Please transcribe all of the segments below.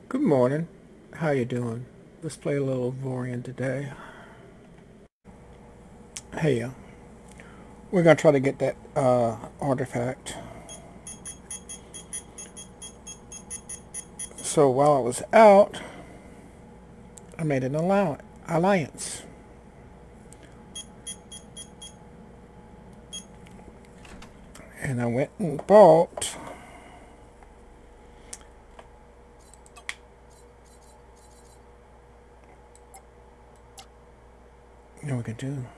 Good morning. How you doing? Let's play a little Avorion today. Hey, we're gonna try to get that artifact. So while I was out, I made an alliance. And I went and bought you know what we can do?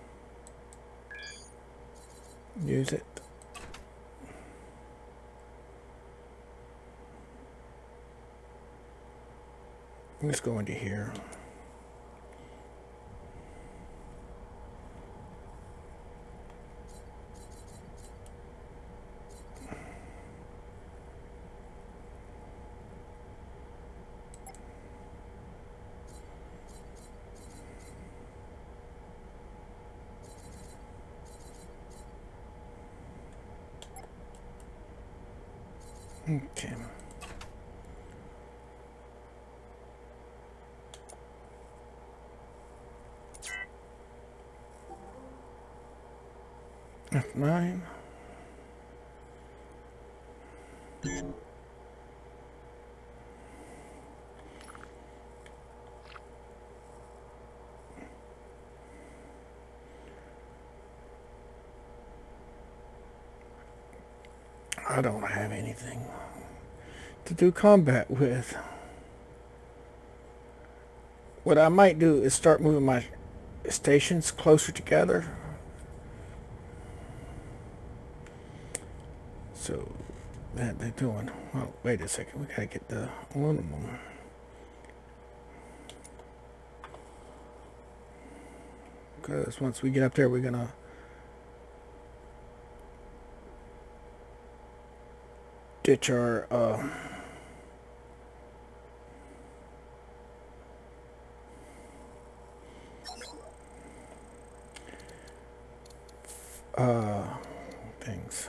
Use it. Let's go into here. Okay. F9. I don't have anything to do combat with. What I might do is start moving my stations closer together. So that they're doing. Well, wait a second. We gotta get the aluminum. Because once we get up there, we're gonna ditch our things.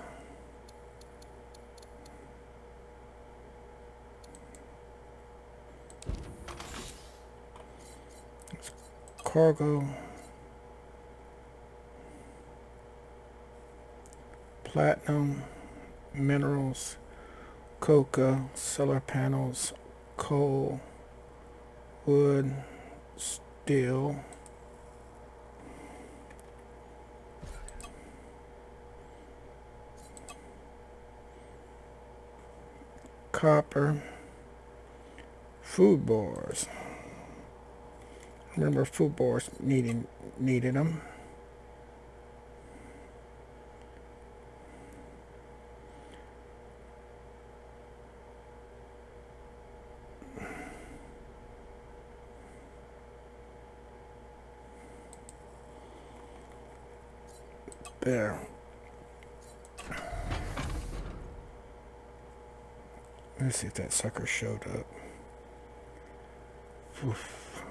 Cargo, platinum, minerals, coca, solar panels, coal, wood, steel, copper, food bores. Remember, food bores needed them. There. Let's see if that sucker showed up. Oof.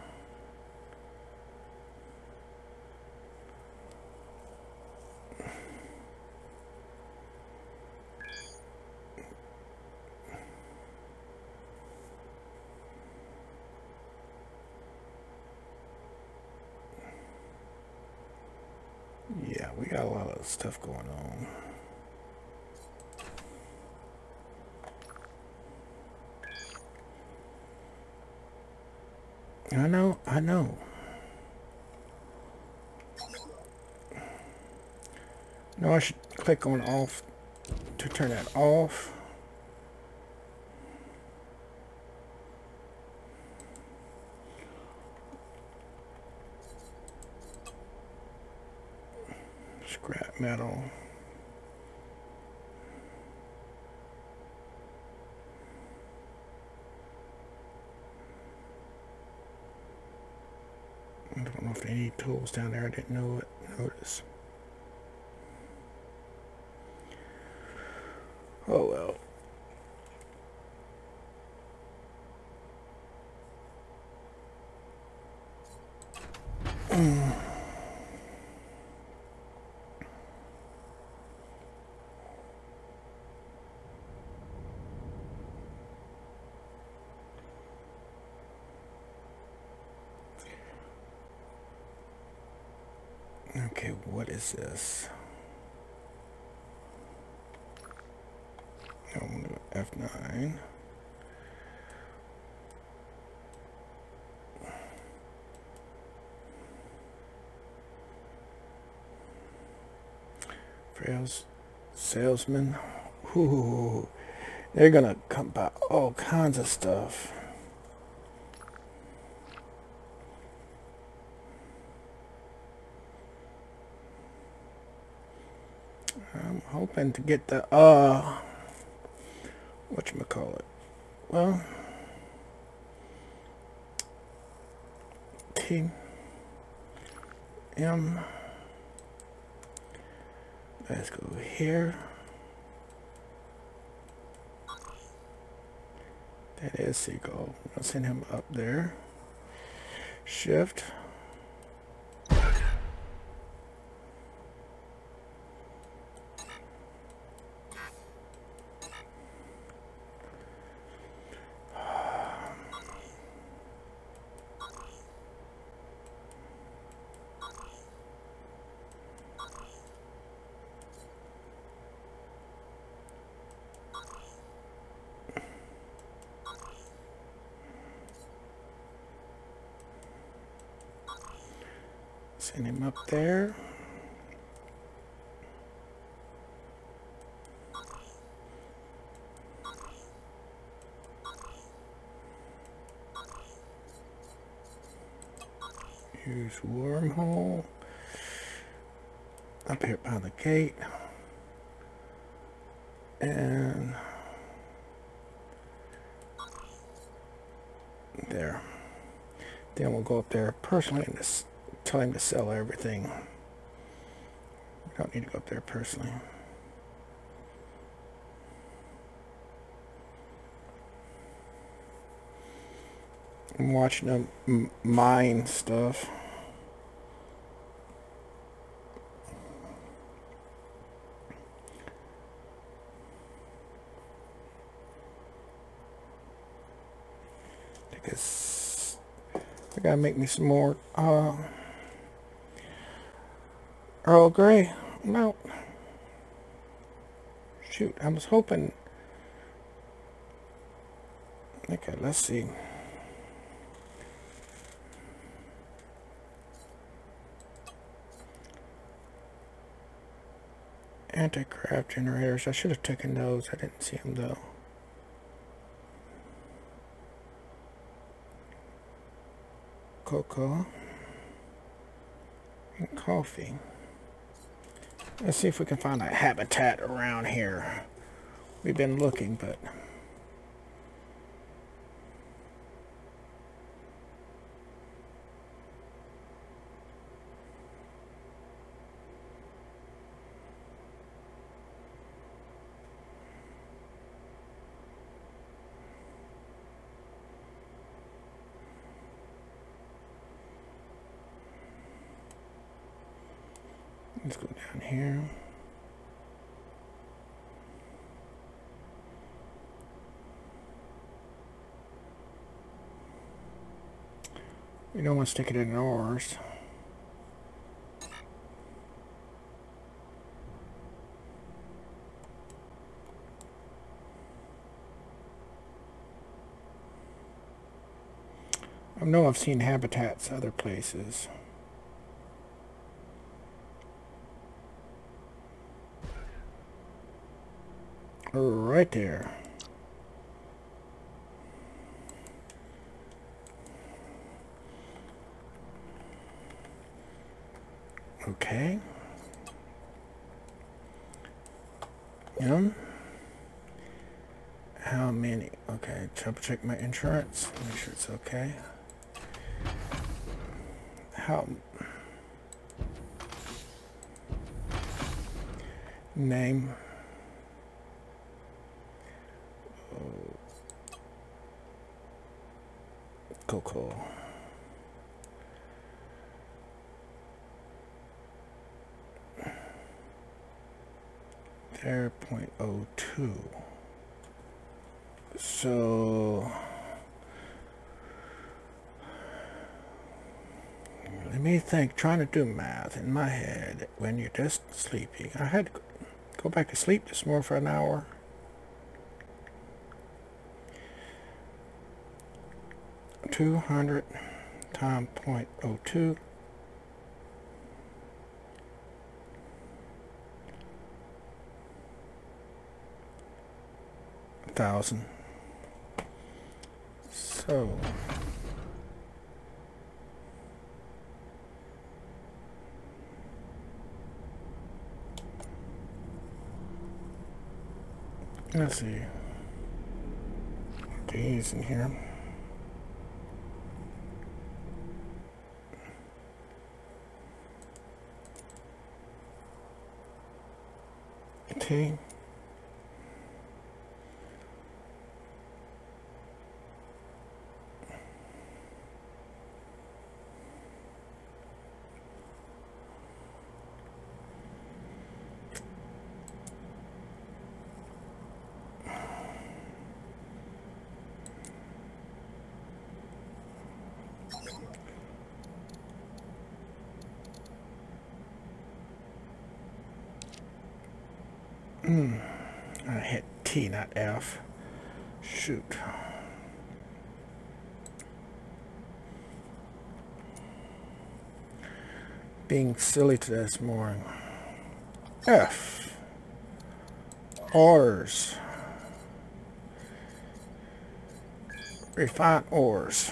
Yeah, we got a lot of stuff going on. I know. No, I should click on off to turn that off. Scrap metal. I don't know if they need tools down there. I didn't notice. Oh well. Okay, what is this? I'm gonna do F9. Salesman. Ooh, they're gonna come by all kinds of stuff. I'm hoping to get the whatchamacallit. Well, let's go here. That is Seagull. I'll send him up there. Shift. Send him up there. Use wormhole. Up here by the gate. And there. Then we'll go up there personally and just tell him to sell everything. We don't need to go up there personally. I'm watching them mine stuff. Because I gotta make me some more Earl Grey. No. Shoot, I was hoping. Okay, let's see. Anti-craft generators. I should have taken those. I didn't see them though. Cocoa and coffee. Let's see if we can find a habitat around here. We've been looking, but let's go down here. We don't want to stick it in ours. I know I've seen habitats other places. Right there. Okay. How many? Okay, double check my insurance. Make sure it's okay. How? Name. Cool. There, 0.02. So let me think, trying to do math in my head when you're just sleeping. I had to go back to sleep this morning for an hour. $200 times 0.02. $1,000. So let's see. These in here. T. I hit T, not F. Shoot. Being silly to this morning. F. Ores. Refine ores.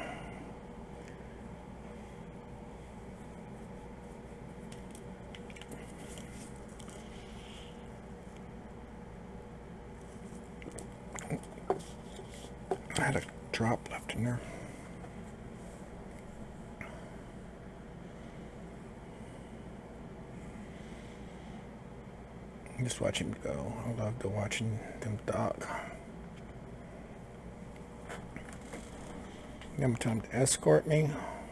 I had a drop left in there. Just watch him go. I love to watching them dock. Give him time to escort me.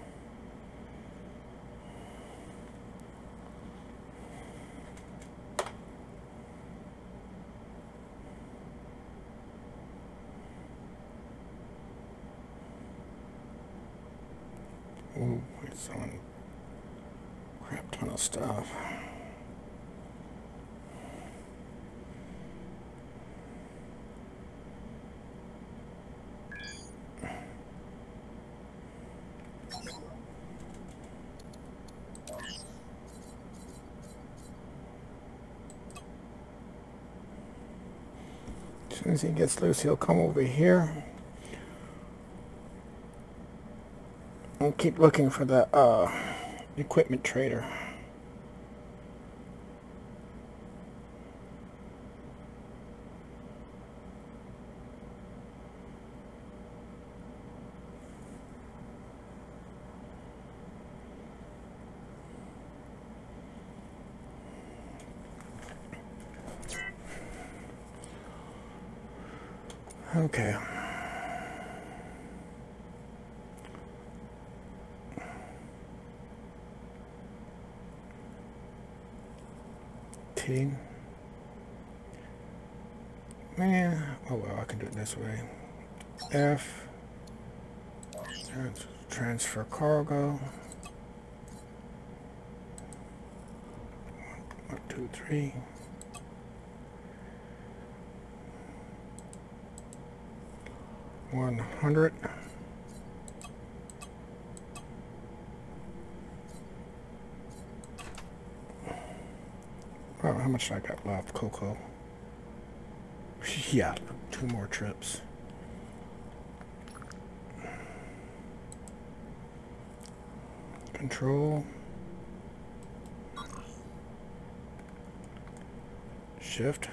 Ooh, it's on crap ton of stuff. As soon as he gets loose, he'll come over here. I'll keep looking for the equipment trader. Okay. T. Man, oh well, I can do it this way. F. Transfer cargo. 1, 2, 3. $100. Oh, how much I got left, Coco? Yeah, 2 more trips. Control. Shift.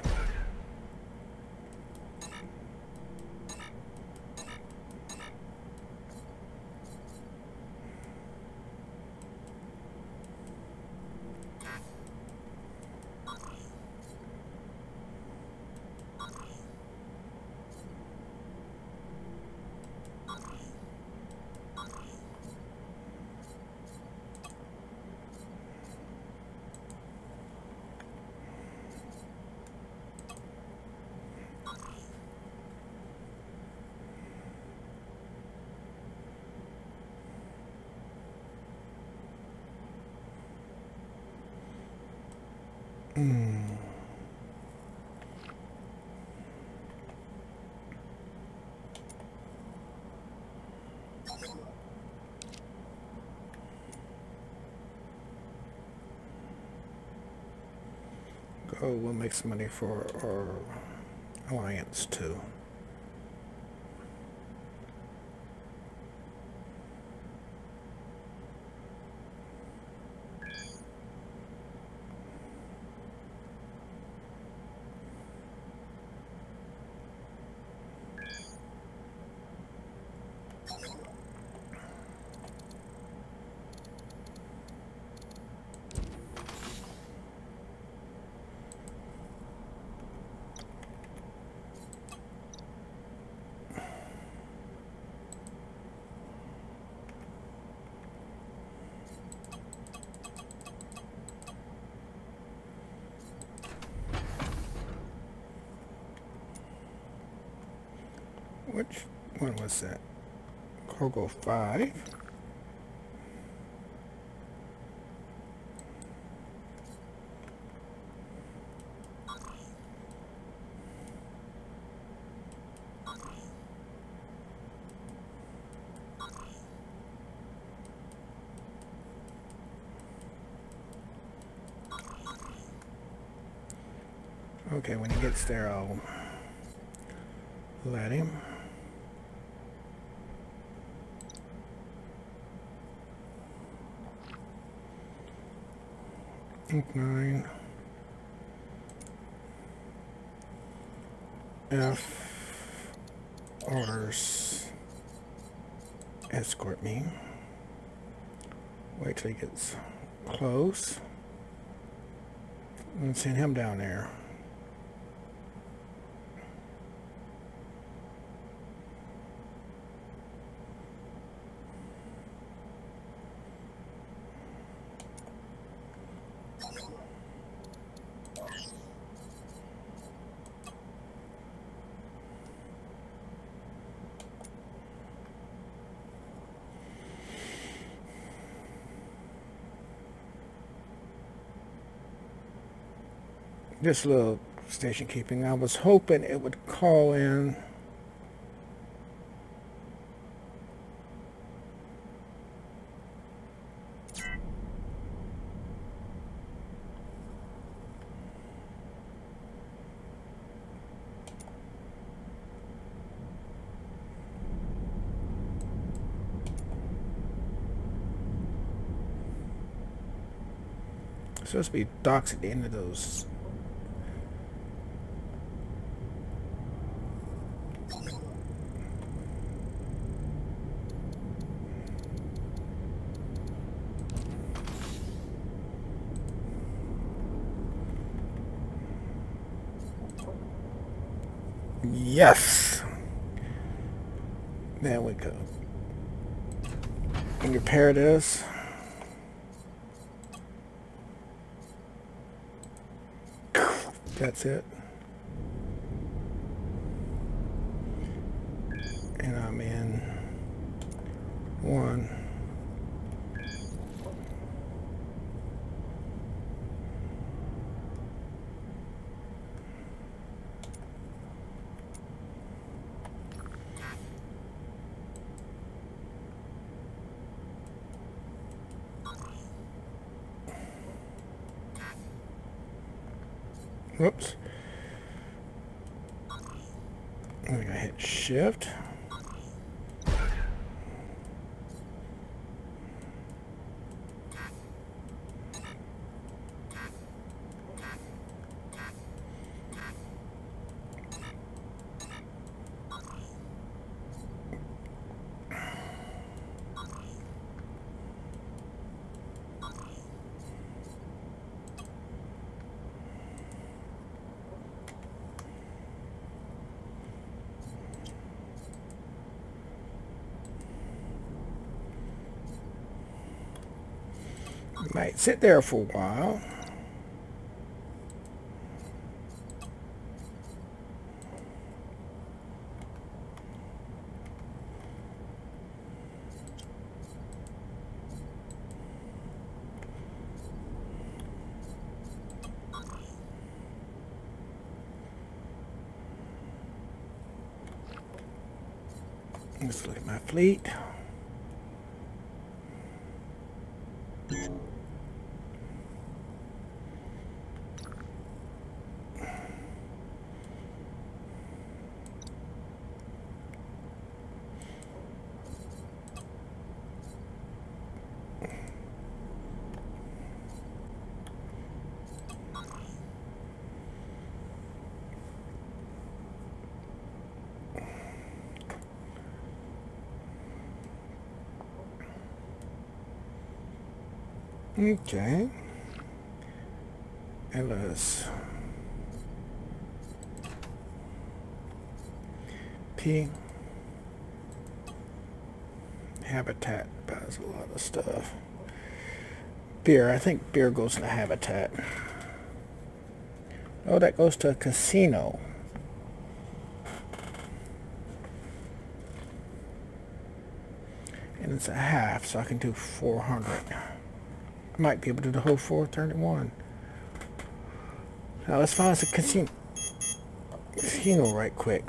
Go, we'll make some money for our alliance too. Which one was that? Cargo 5. Okay, when he gets there, I'll let him. Ink 9. F orders escort me. Wait till he gets close and send him down there. This little station keeping, I was hoping it would call in supposed to be docks at the end of those. Yes. There we go. And repair this. That's it. And I'm in 1. Whoops. I'm going to hit shift. Might sit there for a while. Let's look at my fleet. Okay. LS P habitat buys a lot of stuff. Beer, I think beer goes to habitat. Oh, that goes to a casino. And it's a half, so I can do 400. I might be able to do the whole 431. Now let's find us a casino right quick.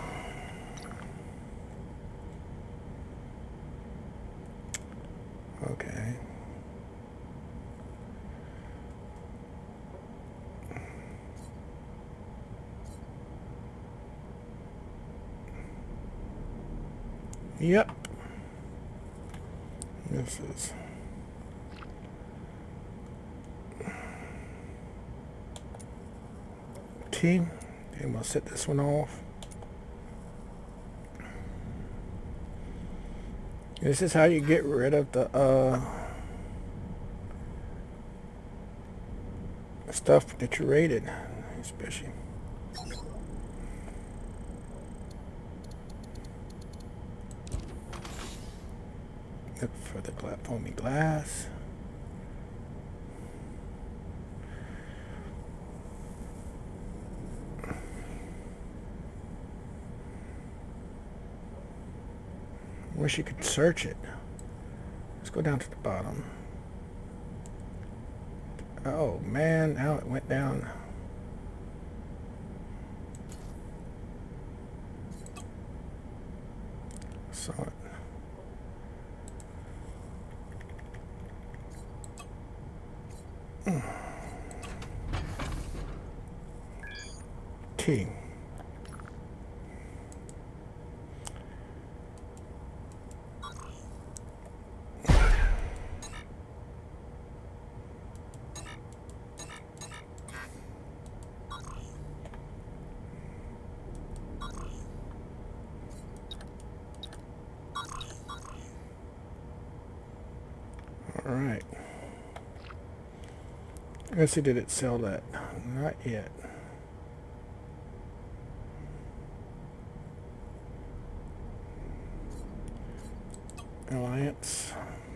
Okay. Yep. This is T. And we'll set this one off. This is how you get rid of the stuff that you rated, especially. Look for the foamy glass. Wish you could search it. Let's go down to the bottom. Oh man, now it went down. Saw it. T. All right. Let's see, did it sell that? Not yet. Alliance.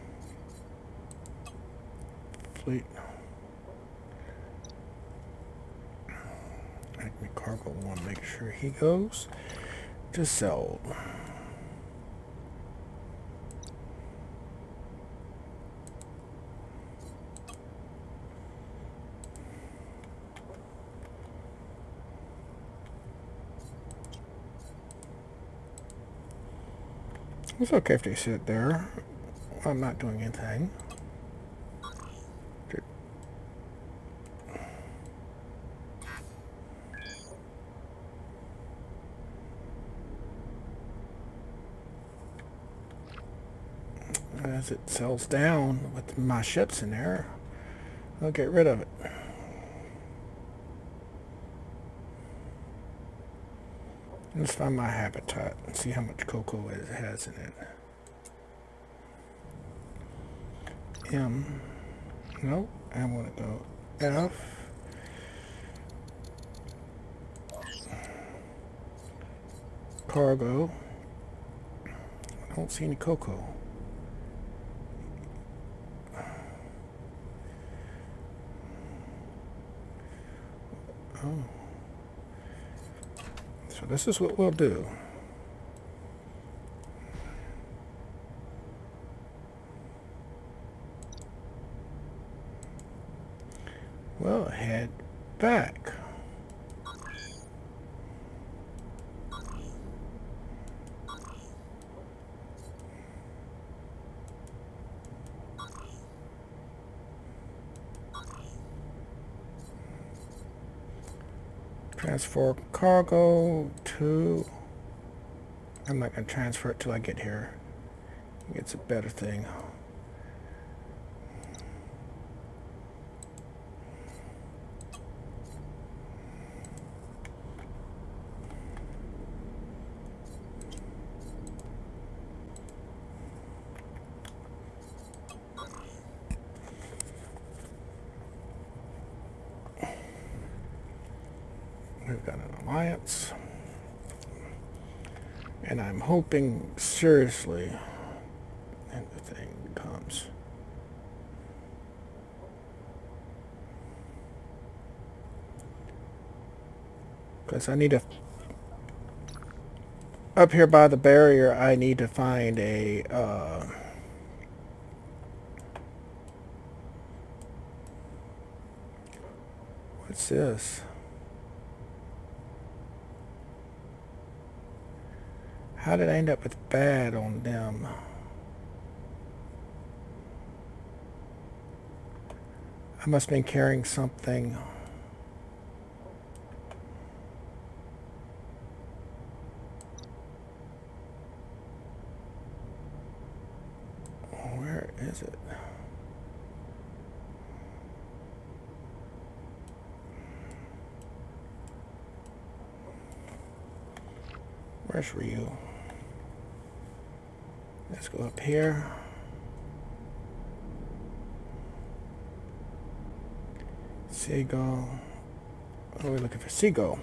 Fleet. Acme Cargo, want to make sure he goes to sell. It's okay if they sit there. I'm not doing anything. As it sells down with my ships in there, I'll get rid of it. Let's find my habitat and see how much cocoa it has in it. M. No, I want to go F. Cargo. I don't see any cocoa. Oh. So this is what we'll do. We'll head back. Transfer cargo to... I'm not going to transfer it till I get here. It's a better thing. We've got an alliance. And I'm hoping seriously that the thing comes. Because I need to... Up here by the barrier, I need to find a... what's this? How did I end up with bad on them? I must have been carrying something. Where is it? Where's Ryu? Let's go up here. Seagull. Oh, we're looking for Seagull.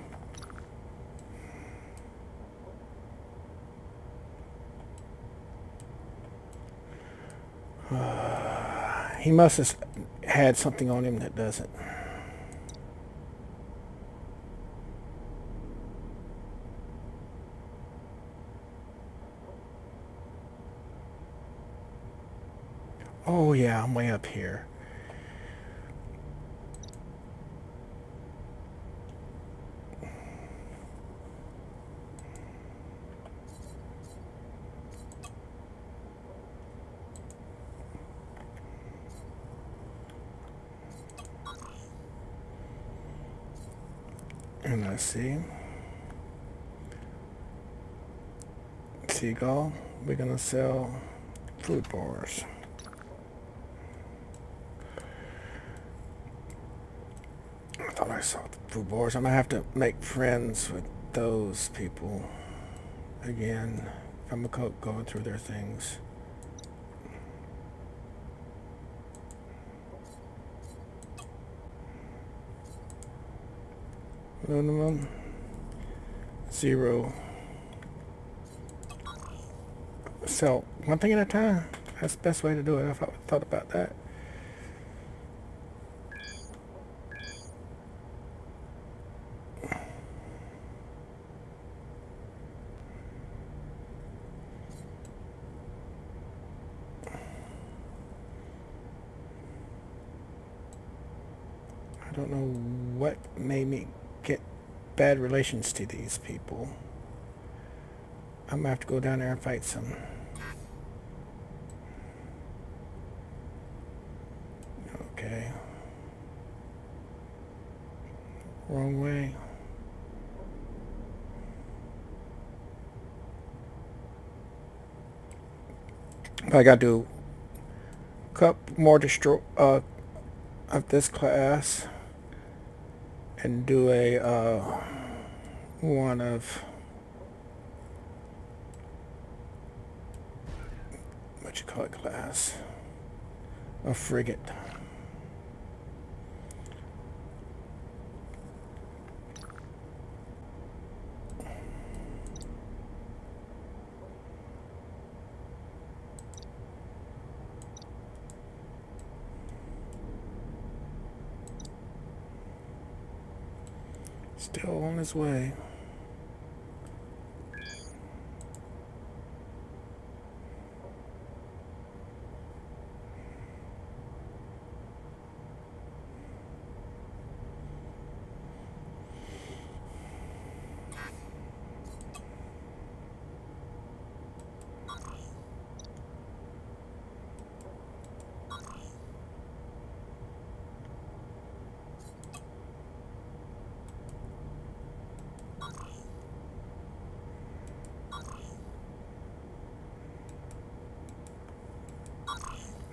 He must have had something on him that doesn't. Oh yeah, I'm way up here. And let's see. Seagull, we're gonna sell food bars. I thought I saw the food bars. I'm gonna have to make friends with those people again. I'm gonna go through their things. Aluminum 0. Sell one thing at a time. That's the best way to do it. I thought about that. I don't know what made me get bad relations to these people. I'm gonna have to go down there and fight some. Okay. Wrong way. I gotta do a couple more destroy of this class and do a one of what you call it class, a frigate. Still on his way.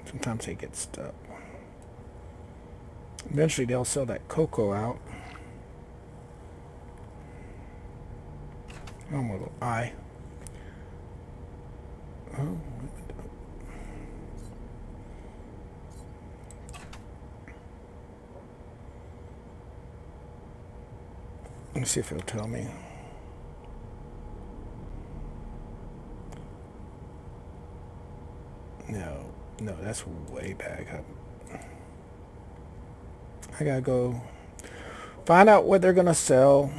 Sometimes they get stuck. Eventually they'll sell that cocoa out. I'm gonna go I. Oh. Let me see if it'll tell me. No, that's way back up. I gotta go find out what they're gonna sell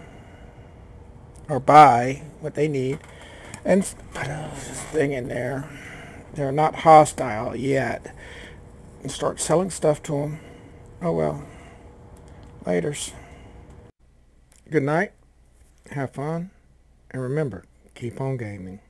or buy, what they need, and put this thing in there. They're not hostile yet. And start selling stuff to them. Oh well. Laters. Good night. Have fun. And remember, keep on gaming.